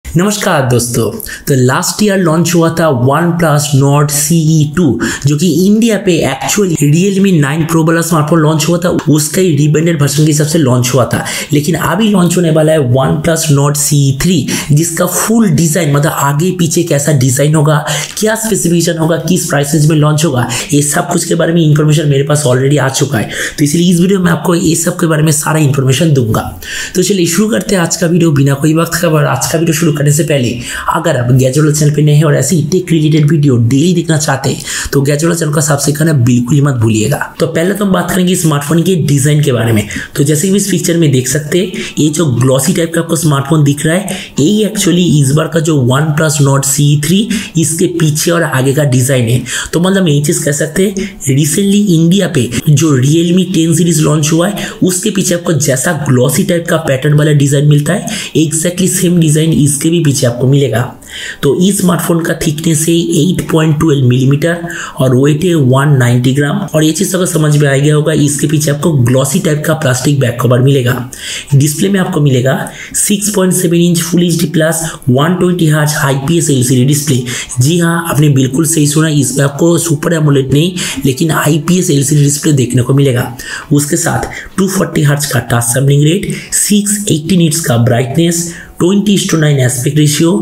नमस्कार दोस्तों। तो लास्ट ईयर लॉन्च हुआ था OnePlus Nord CE2 जो कि इंडिया पे एक्चुअली Realme 9 Pro वाला स्मार्टफोन लॉन्च हुआ था, उसका ही रीब्रांडेड वर्जन के हिसाब से लॉन्च हुआ था। लेकिन अभी लॉन्च होने वाला है OnePlus Nord CE3 जिसका फुल डिजाइन मतलब आगे पीछे कैसा डिजाइन होगा, क्या स्पेसिफिकेशन होगा, किस प्राइस रेंज में लॉन्च होगा, ये सब कुछ के बारे में इंफॉर्मेशन मेरे पास ऑलरेडी आ चुका है। तो इसलिए इस वीडियो में आपको ये सब के बारे में सारा इंफॉर्मेशन दूंगा। तो चलिए शुरू करते हैं आज का वीडियो बिना कोई वक्त खबर। आज का वीडियो शुरू करने से पहले अगर आप गैजेट चैनल पे नए हैं और ऐसे ही टेक रिलेटेड वीडियो डेली देखना चाहते हैं तो गैजेट चैनल का सब्सक्राइब करना बिल्कुल ही मत भूलिएगा। तो पहले तो हम बात करेंगे स्मार्टफोन के डिजाइन के बारे में। तो जैसे कि इस पिक्चर में देख सकते हैं, ये जो ग्लॉसी टाइप का आपको स्मार्टफोन दिख रहा है, यही एक्चुअली इस बार का जो OnePlus Nord CE3 इसके पीछे और आगे का डिजाइन है। तो मतलब ये चीज कह सकते हैं, रिसेंटली इंडिया पे जो Realme 10 सीरीज लॉन्च हुआ है उसके पीछे आपको जैसा ग्लॉसी टाइप का पैटर्न वाला डिजाइन मिलता है, एग्जैक्टली सेम डिजाइन इसके भी पीछे आपको मिलेगा। तो इस स्मार्टफोन का थिकनेस है 8.12 मिलीमीटर और वेट है 190 ग्राम। और ये चीज अगर समझ में आ गया होगा, इसके पीछे आपको ग्लॉसी टाइप का प्लास्टिक बैक कवर मिलेगा। डिस्प्ले में आपको मिलेगा 6.7 inch full HD plus 120 hertz IPS LCD display. जी हाँ, आपने बिल्कुल सही सुना, इसमें आपको सुपर एमोलेड नहीं लेकिन IPS LCD डिस्प्ले देखने को मिलेगा। उसके साथ 240 हर्ट्ज का टच सैंपलिंग रेट, 680 निट्स का brightness, 20:9 aspect ratio,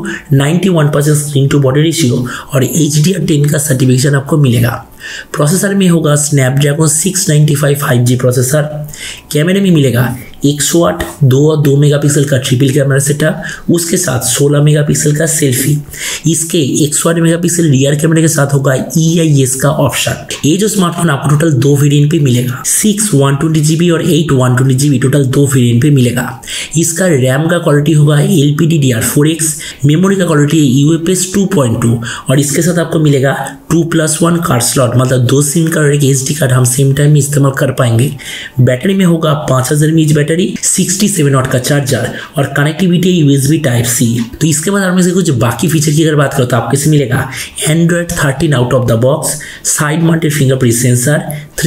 91% screen to body ratio और HDR10 का सर्टिफिकेशन आपको मिलेगा। प्रोसेसर में होगा स्नैपड्रैगन 695 5G प्रोसेसर। कैमरे में मिलेगा 108 2 और 2 मेगापिक्सल का ट्रिपल कैमरा सेटअप, उसके साथ 16 मेगापिक्सल का सेल्फी। इसके 108 मेगापिक्सल रियर कैमरे के साथ होगा EIS का ऑप्शन। ये जो स्मार्टफोन आपको टोटल 2 वेरिएंट पे मिलेगा, 6 128GB और 8 128GB, टोटल 2 वेरिएंट पे मिलेगा। इसका रैम का क्वालिटी होगा LPDDR4X, मेमोरी का क्वालिटी है UFS 2.2 और इसके साथ आपको मिलेगा 2+1 कार्ड स्लॉट, मतलब 2 सिम कार्ड और एक SD कार्ड हम सेम टाइम में इस्तेमाल कर पाएंगे। बैटरी में होगा 5000 mAh बैटरी, 67 वाट का चार्जर और कनेक्टिविटी USB Type-C। तो इसके बाद आपने से कुछ बाकी फीचर की अगर बात करो तो आपको इसमें मिलेगा Android 13 out of the box, side mounted fingerprint sensor,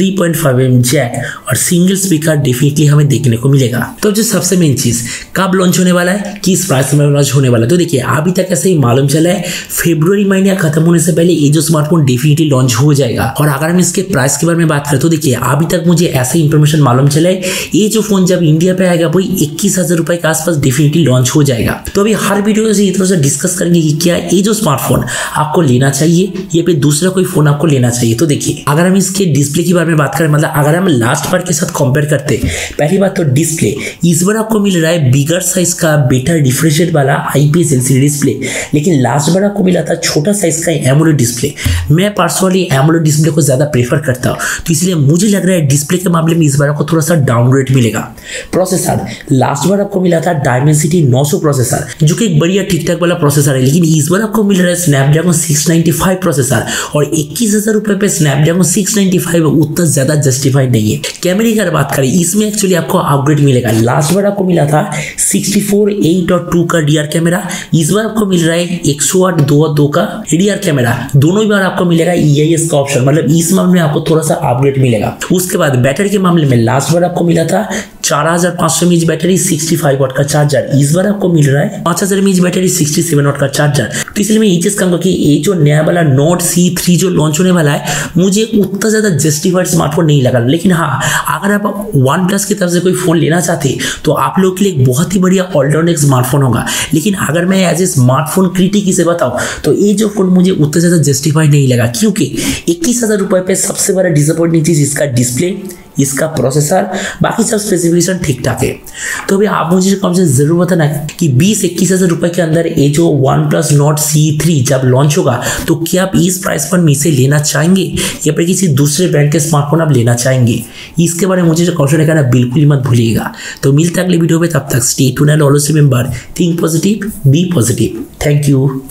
3.5mm jack और सिंगल स्पीकर डेफिनेटली हमें देखने को मिलेगा। तो जो सबसे मेन चीज, कब लॉन्च होने वाला है, किस प्राइस में लॉन्च होने वाला है, तो देखिए अभी तक ऐसे ही मालूम चला है फरवरी महीने खत्म होने से पहले ये जो स्मार्टफोन डेफिनेटली लॉन्च हो जाएगा। और अगर हम इसके प्राइस के बारे में बात करें तो देखिए अभी तक मुझे ऐसा इंफॉर्मेशन मालूम चला है, ये जो फोन जब इंडिया पे आएगा वही 21,000 रुपए के आसपास डेफिनेटली लॉन्च हो जाएगा। तो अभी हर वीडियो से इधर से डिस्कस करेंगे कि क्या ये जो स्मार्टफोन आपको लेना चाहिए या फिर दूसरा कोई फोन आपको लेना चाहिए। तो देखिए अगर हम इसके डिस्प्ले की बारे में बात करें, मतलब अगर हम लास्ट बार के साथ कंपेयर करते, पहली बात तो डिस्प्ले इस बार आपको मिल रहा है बिगर साइज का बेटर डिफरेंशिएट वाला IPS LCD डिस्प्ले, लेकिन लास्ट बार आपको मिला था छोटा साइज का एमोलेड डिस्प्ले। मैं पर्सनली एमोलेड डिस्प्ले को ज्यादा प्रेफर करता हूं, तो इसलिए मुझे लग रहा है डिस्प्ले के मामले में इस बार आपको थोड़ा सा डाउनग्रेड मिलेगा। प्रोसेसर लास्ट बार आपको मिला था Dimensity 900 प्रोसेसर जो कि एक बढ़िया ठीक ठाक वाला प्रोसेसर है, लेकिन इस बार आपको मिल रहा है स्नैपड्रैगन 695 प्रोसेसर और 21,000 रुपए पे स्नैपड्रैगन 695 उतना ज्यादा जस्टिफाइड नहीं है। कैमरे की अगर बात करें, इसमें एक्चुअली आपको अपग्रेड मिलेगा। लास्ट बार आपको मिला था 64, 8 और 2 का डीआर कैमरा, इस बार आपको मिल रहा है 108 2 और 2 का डीआर कैमरा। दोनों ही बार आपको मिलेगा EIS का ऑप्शन, मतलब इस मामले में आपको थोड़ा सा अपग्रेड मिलेगा। उसके बाद बैटरी के मामले में लास्ट बार आपको मिला था 4500 mAh बैटरी, 65 वाट का चार्जर, इस बार आपको मिल रहा है 5000 mAh बैटरी, 67 वाट का चार्जर। तो इसलिए मैं ये चीज कहूंगा कि ये जो नया वाला Nord CE3 जो लॉन्च होने वाला है, मुझे उतना ज्यादा जस्टिफाइड स्मार्टफोन नहीं लगा। लेकिन हाँ, अगर आप OnePlus की तरफ से कोई फोन लेना चाहते तो आप लोगों के लिए एक बहुत ही बढ़िया ऑलराउंडर स्मार्टफोन होगा। लेकिन अगर मैं एज ए स्मार्टफोन क्रिटिक इसे बताऊं तो ये जो फोन मुझे उतना ज्यादा जस्टिफाइड नहीं लगा, क्योंकि 21,000 रुपए पे सबसे बड़ा डिसअपॉइंटिंग चीज इसका डिस्प्ले, इसका प्रोसेसर, बाकी सब स्पेसिफिकेशन ठीक ठाक है। तो अभी आप मुझे कम से जरूर बताना कि 20-21,000 रुपए के अंदर ये जो OnePlus Nord CE3 जब लॉन्च होगा तो क्या आप इस प्राइस पर इसे लेना चाहेंगे या फिर किसी दूसरे ब्रांड के स्मार्टफोन आप लेना चाहेंगे, इसके बारे में मुझे जो कमेंट करना बिल्कुल ही मत भूलिएगा। तो मिलते हैं अगले वीडियो में, तब तक stay tuned and always remember, think positive, be positive. Thank you.